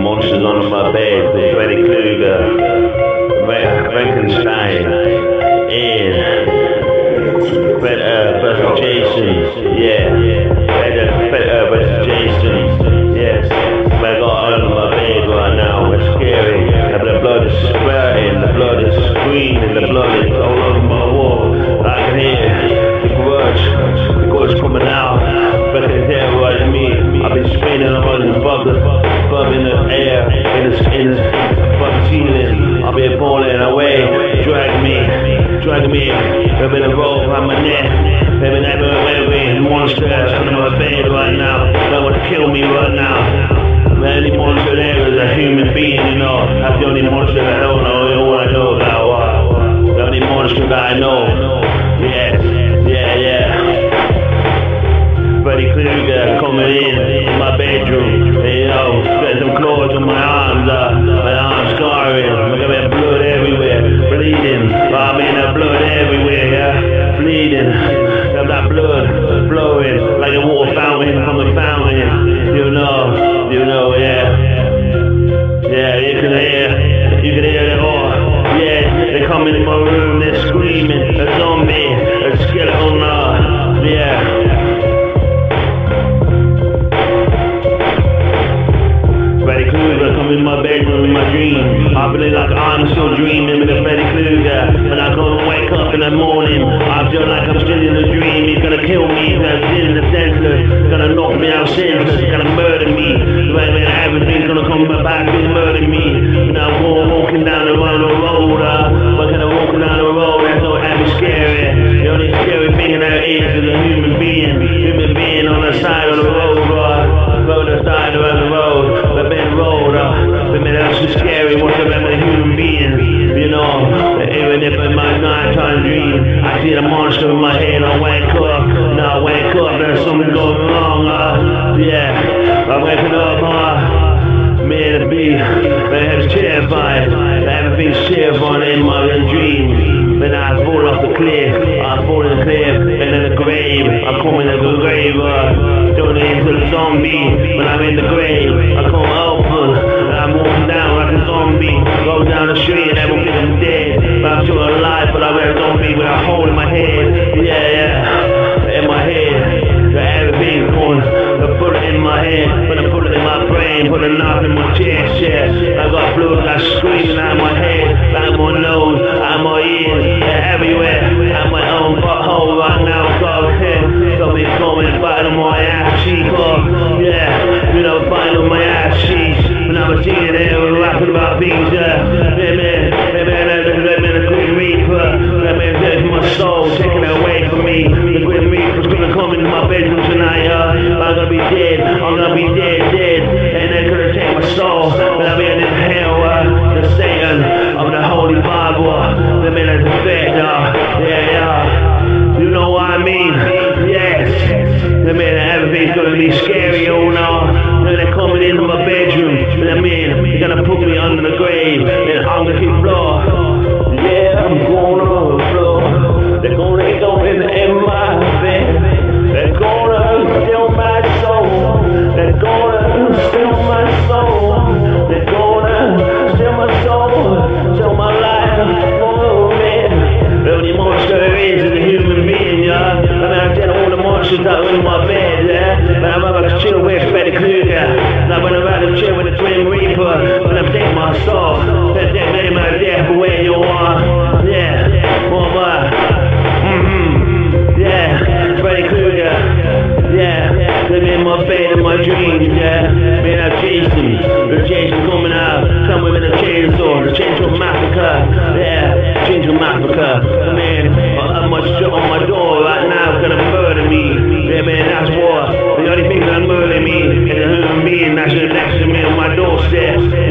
monsters under my bed, the Freddy Krueger, Frankenstein, and Fred versus Jason, yeah. Fred versus Jason, yes. I got under my bed right now, it's scary. The blood is spurting, the blood is screaming, the blood is all over my wall. I can hear the grudge coming out. But they terrorize me. I've been spinning above in the air, in the ceiling. I've been pulling away, drag me. They've been a rope around my neck. They've been everywhere, monsters under my bed right now. They want to kill me right now. The only monster there is a human being, you know. That's the only monster that I don't know. All I know about the only monster that I know. Yes, yeah. Freddy Krueger coming in my bedroom, you know, got some claws on my arms scarring, look at that blood everywhere, bleeding, I'm in that blood everywhere, yeah, bleeding, got that blood flowing like a water fountain from the fountain, you know, yeah, you can hear it all, yeah, they come in my room, they're screaming, a zombie, a skeleton, yeah. Freddy Krueger come in my bedroom in my dream. I believe like I'm still dreaming with a Freddy Krueger. When I go and wake up in the morning, I feel like I'm still in a dream. He's gonna kill me, he's gonna kill the senseless, he's gonna knock me out senseless, he's gonna murder me. When everything's gonna come back and murder me. When I'm walking down the road, but kind of walking down the road, that's so happy scary. The only scary thing in that is a human being on the side of the road, on the side of the road. That's so scary, what's up with a human being, you know, even if in my nighttime dream, I see the monster in my head, I wake up, there's something going wrong, yeah, I'm waking up, man, to be, it's terrified, everything's terrifying in my dream, then I fall off the cliff, and in the grave, I come in the grave, turn into the zombie, when I'm in the grave, I come open, I'm walking down like a zombie, go down the street and everyone think I'm dead, but I'm still alive, but I'm a zombie with a hole in my head, yeah, in my head, everything's going, I put it in my head, but I put it in my brain, put a knife in my chest, yeah, I got blood that's screaming out of my head, out of my nose, out of my ears, everywhere, out my own butthole right now, something's coming, biting my ass cheek off, yeah, you know, biting on my ass cheeks. When I was sitting there, we were rapping about things, man, the Grim Reaper, there's my soul taking it away from me. The Grim Reaper's gonna come into my bedroom tonight, I'm gonna be dead, and they're gonna take my soul, and I'll be in this hell, the Satan of the Holy Bible, the man that's a fed, yeah, you know what I mean, yes, the man, everything's gonna be scary, oh no. They're coming into my bedroom, they're gonna put me under the grave, and I'm gonna keep floor. Yeah, I'm going on the floor. They're gonna go in my bed. They're gonna steal my soul. They're gonna steal my soul. They're gonna steal my soul, steal my life. Oh man, the only monster there is a human being, yeah. I mean, I tell all the monsters that are in my bed, yeah. But I'm about to chill with Freddy Krueger. Now when I'm out of chill with the Grim Reaper, when I'm taking my soul, that take my death away, you are, yeah, yeah, Freddy Krueger, yeah, let me in my bed in my dreams, yeah, man, I'm Jason, the Jason coming out, coming with a chainsaw, the Chainsaw Massacre, yeah, Chainsaw Massacre, man, I have my shut on my door right now, gonna murder me, yeah, man, that's what, the only thing that murder me is a human being that's next to me on my doorstep.